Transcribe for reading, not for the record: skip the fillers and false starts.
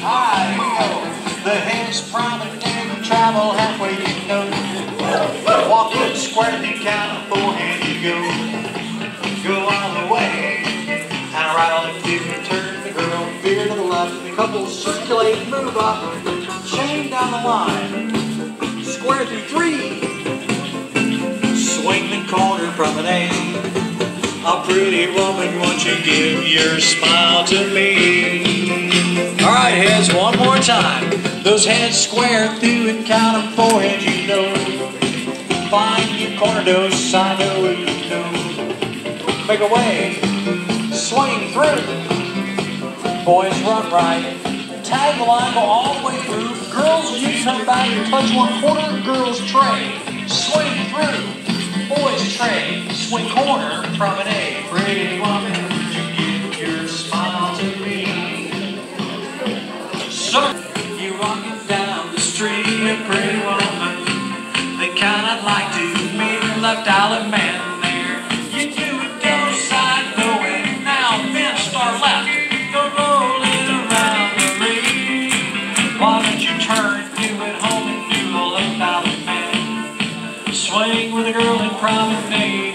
Alright, here we go. The head's promenade, travel halfway, you know. Walk with square, you count on forehand, you go. Go all the way. And right on the cue, turn the girl, veer to the left. The couple circulate, move up, chain down the line. Square through 3. Swing the corner promenade. A pretty woman, won't you give your smile to me? Alright, heads, one more time. Those heads square through and count them forehand, you know. Find your corner dose, I know you know. Make a way, swing through. Boys run right, tag the line, go all the way through. Girls, you come back and touch one corner, girls trade. Swing through. Boys trade, swing corner, promenade. Pretty woman, would you give your smile to me? So, you walking down the street, a pretty woman. They kinda like to meet a left island man there. You do it, go side, go in, now then start left. Go rolling around the ring. Why don't you turn, do it home and do a left island man? Swing with a girl in promenade.